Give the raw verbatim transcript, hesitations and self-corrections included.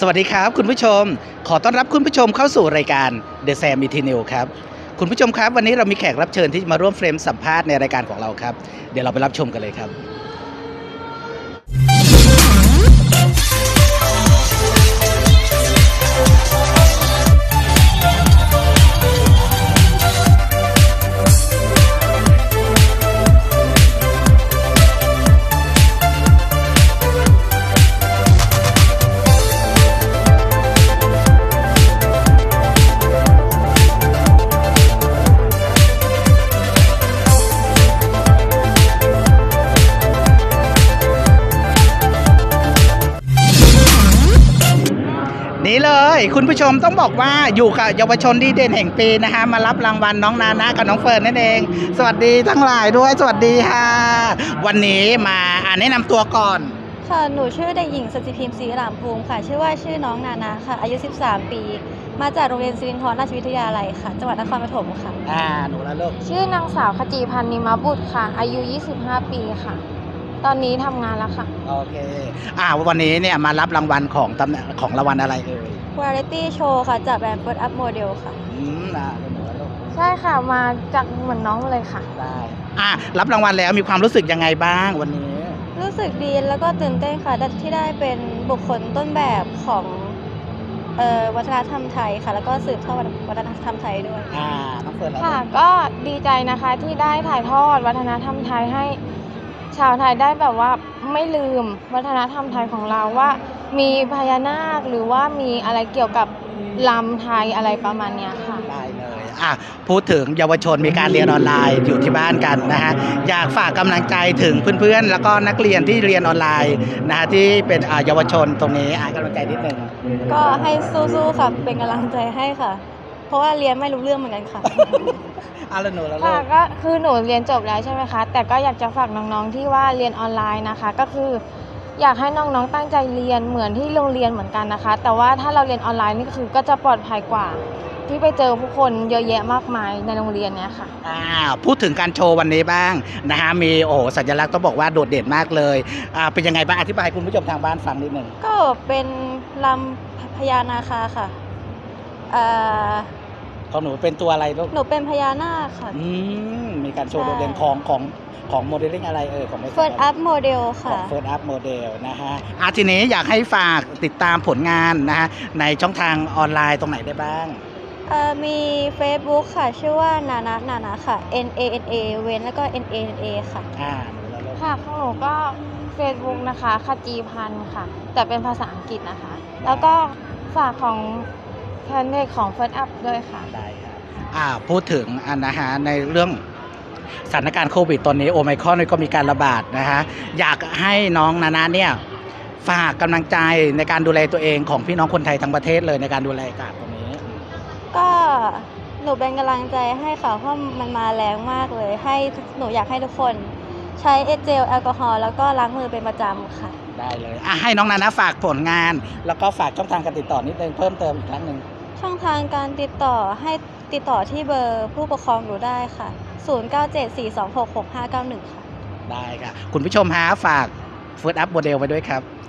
สวัสดีครับคุณผู้ชมขอต้อนรับคุณผู้ชมเข้าสู่รายการ The Sam อี ที นิว ครับคุณผู้ชมครับวันนี้เรามีแขกรับเชิญที่มาร่วมเฟรมสัมภาษณ์ในรายการของเราครับเดี๋ยวเราไปรับชมกันเลยครับนี่เลยคุณผู้ชมต้องบอกว่าอยู่กับเยาวชนดีเด่นแห่งปีนะฮะมารับรางวัลน้องนานะกับน้องเฟิร์นนั่นเองสวัสดีทั้งหลายด้วยสวัสดีค่ะวันนี้มาอ่านแนะนำตัวก่อนค่ะหนูชื่อเด็กหญิงสจิพิมพ์ศรีหลามภูมิค่ะชื่อว่าชื่อน้องนานาค่ะอายุสิบสามปีมาจากโรงเรียนศิรินทรราชวิทยาลัยค่ะจังหวัดนครปฐมค่ะอ่าหนูละลูกชื่อนางสาวขจีพันธ์นิมบุตรค่ะอายุยี่สิบห้าปีค่ะตอนนี้ทำงานแล้วค่ะโอเคอ่าวันนี้เนี่ยมารับรางวัลของตำแหน่งของรางวัลอะไรเอ่ยวาไรตี้โชว์ค่ะจากแบรนด์ First Up Model ค่ะอืมอ่าหนูละลูกใช่ค่ะมาจากเหมือนน้องเลยค่ะได้อ่ารับรางวัลแล้วมีความรู้สึกยังไงบ้างวันนี้รู้สึกดีแล้วก็ตื่นเต้นค่ะที่ได้เป็นบุคคลต้นแบบของเอ่อวัฒนธรรมไทยค่ะแล้วก็สืบทอดวัฒนธรรมไทยด้วยอ่าน้องเฟิร์นค่ะก็ดีใจนะคะที่ได้ถ่ายทอดวัฒนธรรมไทยให้ชาวไทยได้แบบว่าไม่ลืมวัฒนธรรมไทยของเราว่ามีพญานาคหรือว่ามีอะไรเกี่ยวกับลำไทยอะไรประมาณนี้ค่ะได้เลยอ่ะพูดถึงเยาวชนมีการเรียนออนไลน์อยู่ที่บ้านกันนะฮะอยากฝากกำลังใจถึงเพื่อนๆแล้วก็นักเรียนที่เรียนออนไลน์นะฮะที่เป็นเยาวชนตรงนี้อ่ะกำลังใจนิดนึงก็ให้สู้ๆค่ะเป็นกำลังใจให้ค่ะเพราะว่าเรียนไม่รู้เรื่องเหมือนกันค่ะเอาละหนูแล้วค่ะก็คือหนูเรียนจบแล้วใช่ไหมคะแต่ก็อยากจะฝากน้องๆที่ว่าเรียนออนไลน์นะคะก็คืออยากให้น้องๆตั้งใจเรียนเหมือนที่โรงเรียนเหมือนกันนะคะแต่ว่าถ้าเราเรียนออนไลน์นี่ก็คือก็จะปลอดภัยกว่าที่ไปเจอผู้คนเยอะแยะมากมายในโรงเรียนเนี้ยค่ะอ่าพูดถึงการโชว์วันนี้บ้างนะฮะมีโอ้สัญลักษณ์ต้องบอกว่าโดดเด่นมากเลยอ่าเป็นยังไงบ้างอธิบายให้คุณผู้ชมทางบ้านฟังนิดนึงก็เป็นลำพญานาคาค่ะอ่าของหนูเป็นตัวอะไรลูกหนูเป็นพญานาคค่ะอืมมีการโชว์โดดเด่นของของของโมเดลลิ่งอะไรเออของ First Up Model ค่ะ First Up Model นะฮะอ่ะทีนี้อยากให้ฝากติดตามผลงานนะฮะในช่องทางออนไลน์ตรงไหนได้บ้างเอ่อมี Facebook ค่ะชื่อว่านานะนานะค่ะ N A N A เว้นแล้วก็ N A N A ค่ะอ่าค่ะของหนูก็ Facebook นะคะขจีพันธ์ค่ะแต่เป็นภาษาอังกฤษนะคะแล้วก็ฝากของแฟนเพจของ First Up ด้วยค่ะได้ครับอ่าพูดถึงอันนะฮะในเรื่องสถานการณ์โควิดตอนนี้โอไมครอนก็มีการระบาดนะฮะอยากให้น้องนานาเนี่ยฝากกำลังใจในการดูแลตัวเองของพี่น้องคนไทยทั้งประเทศเลยในการดูแลอากาศตรงนี้ก็หนูเป็นกำลังใจให้ค่ะเพราะมันมาแรงมากเลยให้หนูอยากให้ทุกคนใช้เจลแอลกอฮอล์แล้วก็ล้างมือเป็นประจำค่ะได้เลยอ่ะให้น้องนานาฝากผลงานแล้วก็ฝากช่องทางการติดต่อนิดนึงเพิ่มเติมอีกครั้งหนึ่งช่องทางการติดต่อให้ติดต่อที่เบอร์ผู้ปกครองหนูได้ค่ะศูนย์ เก้า เจ็ด สี่ สอง หก หก ห้า เก้า หนึ่งค่ะได้ค่ะคุณผู้ชมฮะฝาก First Up Model ไว้ด้วยครับ